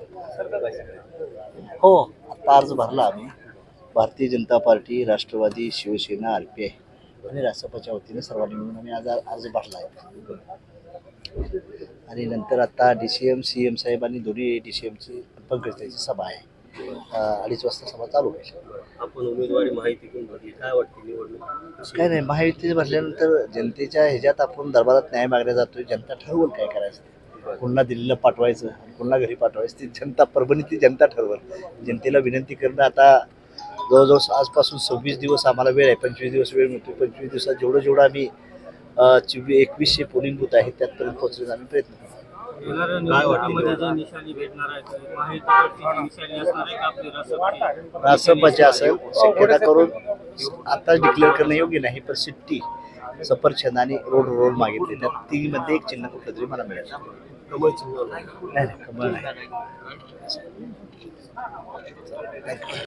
हो, आता अर्ज भरला आम्ही. भारतीय जनता पार्टी, राष्ट्रवादी, शिवसेना, RPI आणि रासपच्या वतीने सर्वांनी मिळून आम्ही आज अर्ज भरला आहे. आणि नंतर आता DCM, CM साहेबांनी दोन्ही DCMची पंकजताईची सभा आहे. 2:30 वाजता सभा चालू होईल. आपण उमेदवारी माहिती घेऊन भरली, काय वाटते निवडणूक? काय नाही, महायुती भरल्यानंतर जनतेच्या ह्याच्यात आपण दरबारात न्याय मागण्या जातोय. जनता ठरवून काय करायचं, पुन्हा दिल्लीला पाठवायचं, पुन्हा घरी पाठवायचं, ती जनता, परभणीतली जनता ठरवल. जनतेला विनंती करणं, आता जवळजवळ आजपासून 26 दिवस आम्हाला वेळ आहे. 25 दिवस वेळ मिळतो. 25 दिवसात जेवढं आम्ही 2100 पोलिंग बूथ आहेत त्यातपर्यंत पोहोचण्याचा आम्ही प्रयत्न करतो. रासपची असेल शक्यता करून आता डिक्लेअर करणं योग्य नाही, पण सिट्टी, सफरचंद आणि रोड मागितले, त्या तिन्हीमध्ये एक चिन्ह कुठलं तरी मला मिळेल. कमळ चिन्ह नाही, कमळ नाही.